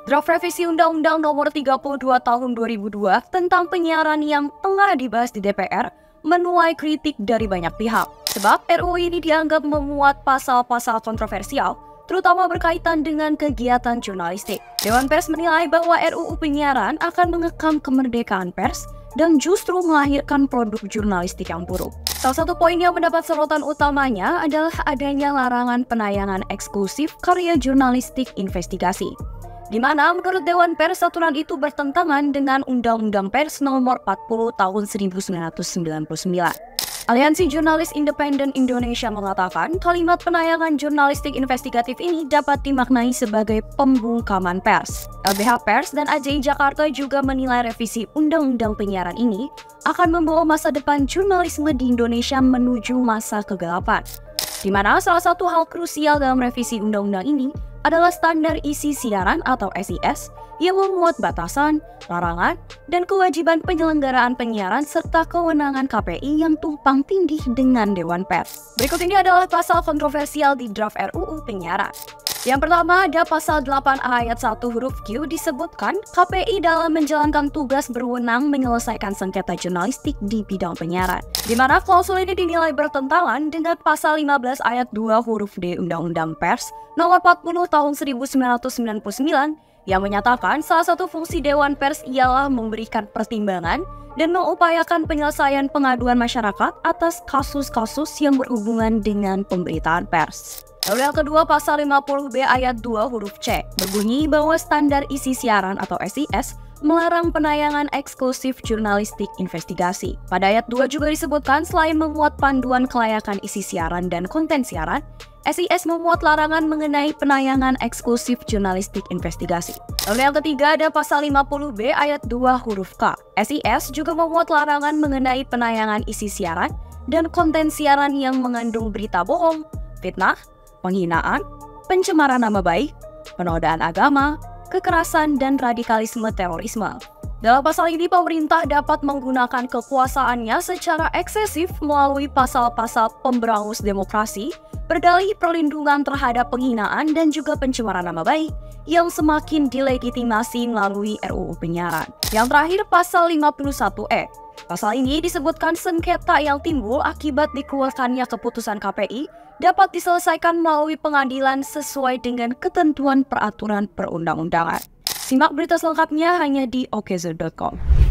Draft revisi Undang-Undang Nomor 32 Tahun 2002 tentang penyiaran yang tengah dibahas di DPR menuai kritik dari banyak pihak. Sebab RUU ini dianggap memuat pasal-pasal kontroversial, terutama berkaitan dengan kegiatan jurnalistik. Dewan Pers menilai bahwa RUU penyiaran akan mengekang kemerdekaan pers dan justru melahirkan produk jurnalistik yang buruk. Salah satu poin yang mendapat sorotan utamanya adalah adanya larangan penayangan eksklusif karya jurnalistik investigasi, di mana menurut Dewan Pers aturan itu bertentangan dengan Undang-Undang Pers Nomor 40 Tahun 1999. Aliansi Jurnalis Independen Indonesia mengatakan kalimat penayangan jurnalistik investigatif ini dapat dimaknai sebagai pembungkaman pers. LBH Pers dan AJI Jakarta juga menilai revisi Undang-Undang Penyiaran ini akan membawa masa depan jurnalisme di Indonesia menuju masa kegelapan, di mana salah satu hal krusial dalam revisi undang-undang ini adalah standar isi siaran atau SIS yang memuat batasan, larangan, dan kewajiban penyelenggaraan penyiaran serta kewenangan KPI yang tumpang tindih dengan Dewan Pers. Berikut ini adalah pasal kontroversial di draft RUU penyiaran. Yang pertama ada pasal 8A ayat 1 huruf Q disebutkan KPI dalam menjalankan tugas berwenang menyelesaikan sengketa jurnalistik di bidang penyiaran, di mana klausul ini dinilai bertentangan dengan pasal 15 ayat 2 huruf D Undang-Undang Pers Nomor 40 Tahun 1999 yang menyatakan salah satu fungsi Dewan Pers ialah memberikan pertimbangan dan mengupayakan penyelesaian pengaduan masyarakat atas kasus-kasus yang berhubungan dengan pemberitaan pers. Lalu yang kedua, pasal 50B ayat 2 huruf C berbunyi bahwa standar isi siaran atau SIS melarang penayangan eksklusif jurnalistik investigasi. Pada ayat 2 juga disebutkan selain memuat panduan kelayakan isi siaran dan konten siaran, SIS memuat larangan mengenai penayangan eksklusif jurnalistik investigasi. Lalu yang ketiga ada pasal 50B ayat 2 huruf K. SIS juga memuat larangan mengenai penayangan isi siaran dan konten siaran yang mengandung berita bohong, fitnah, penghinaan, pencemaran nama baik, penodaan agama, kekerasan, dan radikalisme terorisme. Dalam pasal ini, pemerintah dapat menggunakan kekuasaannya secara eksesif melalui pasal-pasal pemberangus demokrasi, berdalih perlindungan terhadap penghinaan dan juga pencemaran nama baik yang semakin dilegitimasi melalui RUU penyiaran. Yang terakhir, pasal 51E. Pasal ini disebutkan sengketa yang timbul akibat dikeluarkannya keputusan KPI dapat diselesaikan melalui pengadilan sesuai dengan ketentuan peraturan perundang-undangan. Simak berita selengkapnya hanya di okezone.com.